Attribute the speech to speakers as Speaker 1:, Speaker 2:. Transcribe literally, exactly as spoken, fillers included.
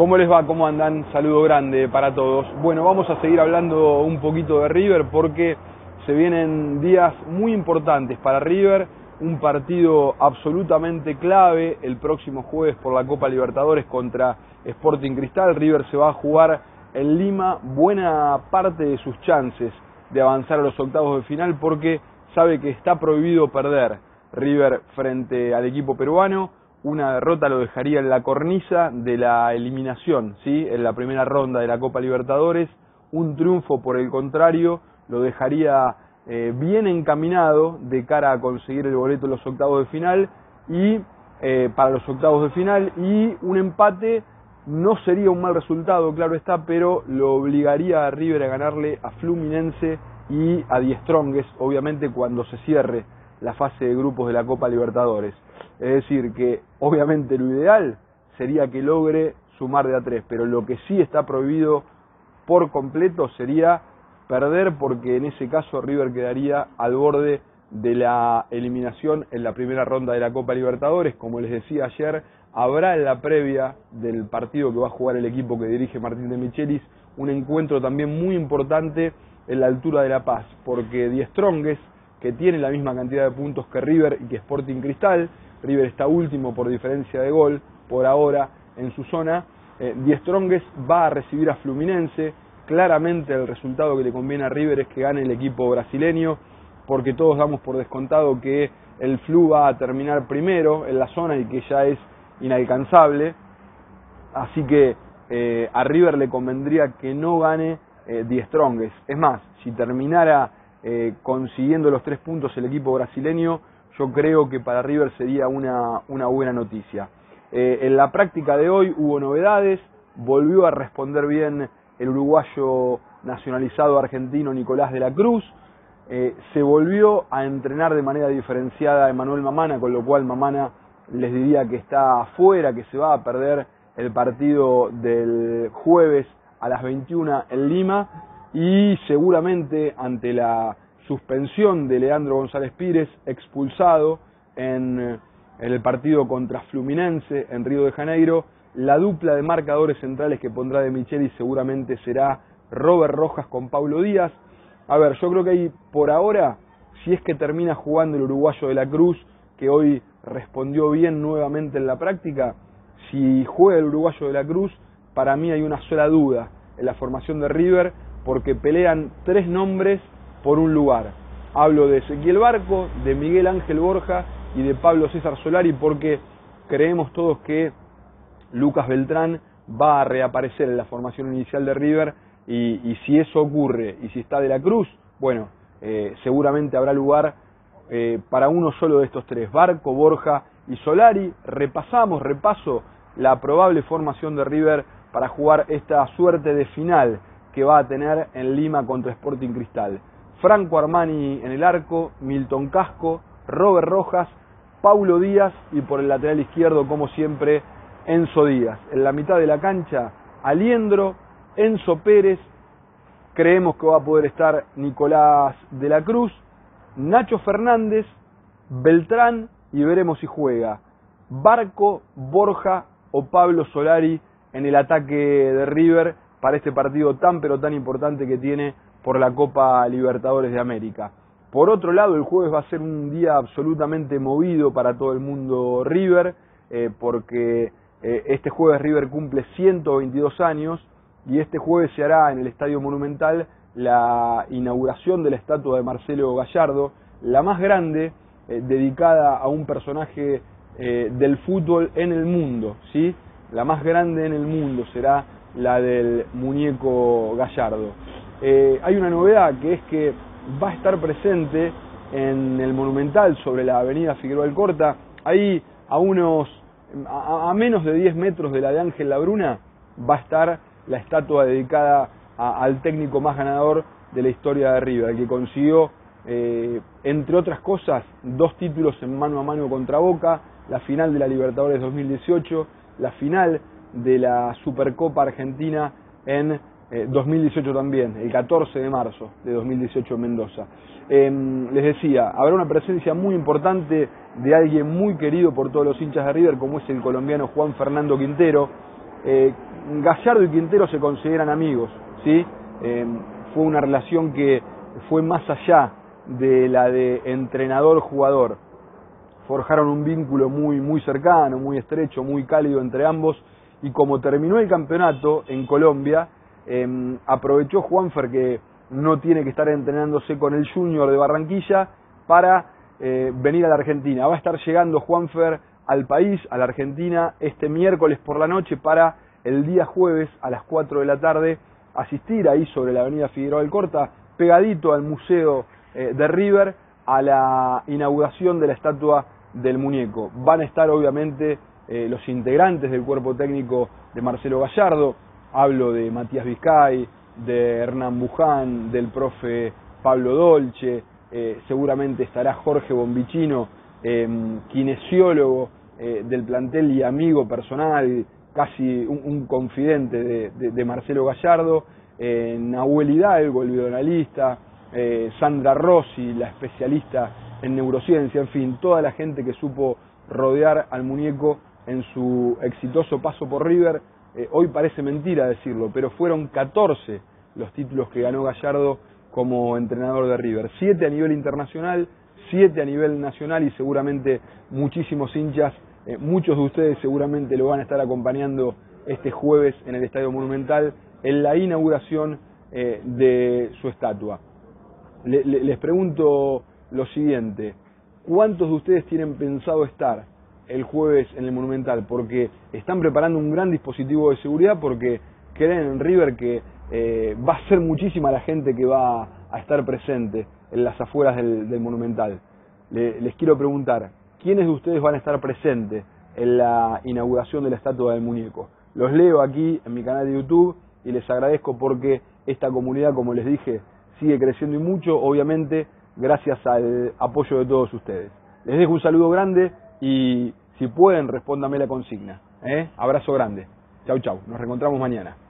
Speaker 1: ¿Cómo les va? ¿Cómo andan? Saludo grande para todos. Bueno, vamos a seguir hablando un poquito de River porque se vienen días muy importantes para River, un partido absolutamente clave el próximo jueves por la Copa Libertadores contra Sporting Cristal. River se va a jugar en Lima buena parte de sus chances de avanzar a los octavos de final porque sabe que está prohibido perder. River frente al equipo peruano, una derrota lo dejaría en la cornisa de la eliminación, ¿sí? En la primera ronda de la Copa Libertadores. Un triunfo, por el contrario, lo dejaría eh, bien encaminado de cara a conseguir el boleto en los octavos de final y eh, para los octavos de final, y un empate no sería un mal resultado, claro está, pero lo obligaría a River a ganarle a Fluminense y a Die Strongest, obviamente cuando se cierre la fase de grupos de la Copa Libertadores. Es decir, que obviamente lo ideal sería que logre sumar de a tres, pero lo que sí está prohibido por completo sería perder, porque en ese caso River quedaría al borde de la eliminación en la primera ronda de la Copa Libertadores. Como les decía ayer, habrá en la previa del partido que va a jugar el equipo que dirige Martín de Michelis un encuentro también muy importante en la altura de La Paz, porque Die Strongest, que tiene la misma cantidad de puntos que River y que Sporting Cristal, River está último por diferencia de gol por ahora en su zona, eh, Die Strongest va a recibir a Fluminense. Claramente el resultado que le conviene a River es que gane el equipo brasileño, porque todos damos por descontado que el Flu va a terminar primero en la zona y que ya es inalcanzable, así que eh, a River le convendría que no gane eh, Die Strongest. Es más, si terminara eh, consiguiendo los tres puntos el equipo brasileño, yo creo que para River sería una, una buena noticia. Eh, en la práctica de hoy hubo novedades, volvió a responder bien el uruguayo nacionalizado argentino Nicolás de la Cruz, eh, se volvió a entrenar de manera diferenciada a Emanuel Mamana, con lo cual Mamana les diría que está afuera, que se va a perder el partido del jueves a las veintiuna en Lima, y seguramente ante la suspensión de Leandro González Pires, expulsado en, en el partido contra Fluminense en Río de Janeiro, la dupla de marcadores centrales que pondrá de Michelis seguramente será Robert Rojas con Pablo Díaz. A ver, yo creo que ahí por ahora, si es que termina jugando el uruguayo de la Cruz, que hoy respondió bien nuevamente en la práctica, si juega el uruguayo de la Cruz, para mí hay una sola duda en la formación de River, porque pelean tres nombres por un lugar. Hablo de Ezequiel Barco, de Miguel Ángel Borja y de Pablo César Solari, porque creemos todos que Lucas Beltrán va a reaparecer en la formación inicial de River, y, y si eso ocurre, y si está de la Cruz, bueno, eh, seguramente habrá lugar eh, para uno solo de estos tres, Barco, Borja y Solari. Repasamos, repaso la probable formación de River para jugar esta suerte de final que va a tener en Lima contra Sporting Cristal. Franco Armani en el arco, Milton Casco, Robert Rojas, Paulo Díaz y por el lateral izquierdo, como siempre, Enzo Díaz. En la mitad de la cancha, Aliendro, Enzo Pérez, creemos que va a poder estar Nicolás de la Cruz, Nacho Fernández, Beltrán y veremos si juega Barco, Borja o Pablo Solari en el ataque de River para este partido tan pero tan importante que tiene por la Copa Libertadores de América. Por otro lado, el jueves va a ser un día absolutamente movido para todo el mundo River, eh, porque eh, este jueves River cumple ciento veintidós años y este jueves se hará en el Estadio Monumental la inauguración de la estatua de Marcelo Gallardo, la más grande eh, dedicada a un personaje eh, del fútbol en el mundo, ¿sí? La más grande en el mundo será la del muñeco Gallardo. Eh, hay una novedad, que es que va a estar presente en el Monumental sobre la avenida Figueroa Alcorta, ahí a unos a, a menos de diez metros de la de Ángel Labruna, va a estar la estatua dedicada a, al técnico más ganador de la historia de River, el que consiguió, eh, entre otras cosas, dos títulos en mano a mano contra Boca, la final de la Libertadores dos mil dieciocho, la final de la Supercopa Argentina en eh, dos mil dieciocho también, el catorce de marzo de dos mil dieciocho en Mendoza. Eh, les decía, habrá una presencia muy importante de alguien muy querido por todos los hinchas de River, como es el colombiano Juan Fernando Quintero. Eh, Gallardo y Quintero se consideran amigos, ¿sí? Eh, fue una relación que fue más allá de la de entrenador-jugador. Forjaron un vínculo muy, muy cercano, muy estrecho, muy cálido entre ambos, y como terminó el campeonato en Colombia, eh, aprovechó Juanfer, que no tiene que estar entrenándose con el Junior de Barranquilla, para eh, venir a la Argentina. Va a estar llegando Juanfer al país, a la Argentina, este miércoles por la noche para el día jueves a las cuatro de la tarde asistir ahí sobre la avenida Figueroa Alcorta, pegadito al Museo eh, de River, a la inauguración de la estatua del muñeco. Van a estar obviamente eh, los integrantes del cuerpo técnico de Marcelo Gallardo, hablo de Matías Vizcay, de Hernán Buján, del profe Pablo Dolce, eh, seguramente estará Jorge Bombicino, eh, kinesiólogo eh, del plantel y amigo personal, casi un, un confidente de, de, de Marcelo Gallardo, eh, Nahuel Hidalgo, el bioanalista, eh, Sandra Rossi, la especialista en neurociencia, en fin, toda la gente que supo rodear al muñeco en su exitoso paso por River. Eh, hoy parece mentira decirlo, pero fueron catorce los títulos que ganó Gallardo como entrenador de River. siete a nivel internacional, siete a nivel nacional, y seguramente muchísimos hinchas, eh, muchos de ustedes seguramente lo van a estar acompañando este jueves en el Estadio Monumental en la inauguración eh, de su estatua. Le, le, les pregunto lo siguiente: ¿cuántos de ustedes tienen pensado estar el jueves en el Monumental? Porque están preparando un gran dispositivo de seguridad, porque creen en River que eh, va a ser muchísima la gente que va a estar presente en las afueras del, del Monumental. Le, les quiero preguntar, ¿quiénes de ustedes van a estar presentes en la inauguración de la estatua del muñeco? Los leo aquí en mi canal de YouTube y les agradezco porque esta comunidad, como les dije, sigue creciendo y mucho, obviamente gracias al apoyo de todos ustedes. Les dejo un saludo grande y si pueden, respóndame la consigna. ¿eh? Abrazo grande. Chau, chau. Nos reencontramos mañana.